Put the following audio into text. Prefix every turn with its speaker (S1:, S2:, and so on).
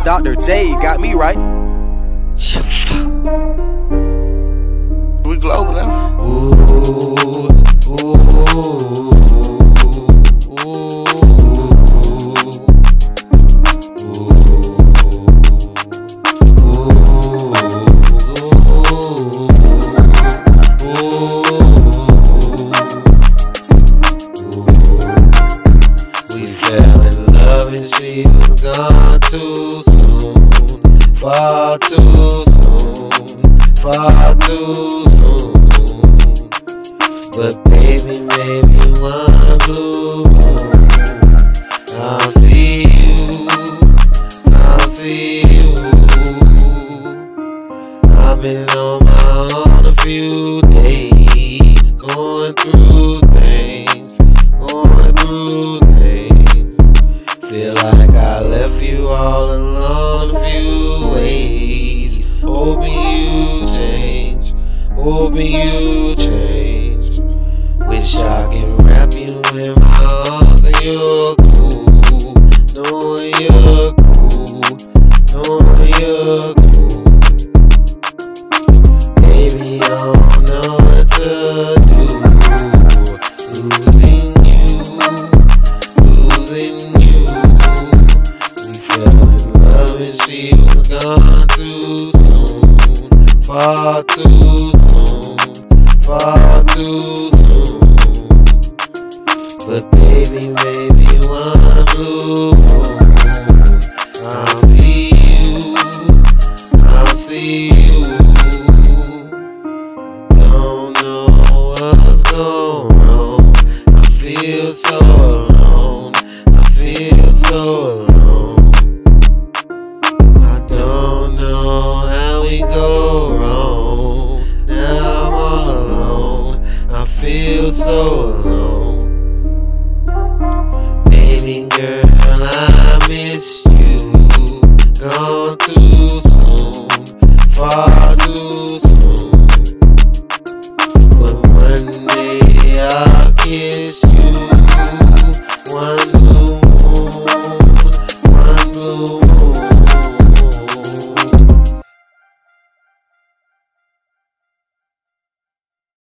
S1: Dr. J got me right. We global now.
S2: Ooh, ooh, we fell in love and she was gone too soon, far too soon, far too soon. But baby, maybe one blue moon, I'll see you, I'll see you. I've been on my own a few days, going through things, going through things. Feel like I left you all alone a few ways. Hoping you change, hoping you change. Wish I can wrap you in my arms and you're cool, knowing you're cool, knowing you're cool. Baby, I don't know what to do. Losing you, losing you. We fell in love and she was gone too soon, far too soon, far too soon. But baby, maybe one blue moon, I'll see you, I'll see you. Don't know what's going on. I feel so alone, I feel so alone. I don't know how we go wrong. Now I'm all alone, I feel so alone. Baby girl, I miss you, gone too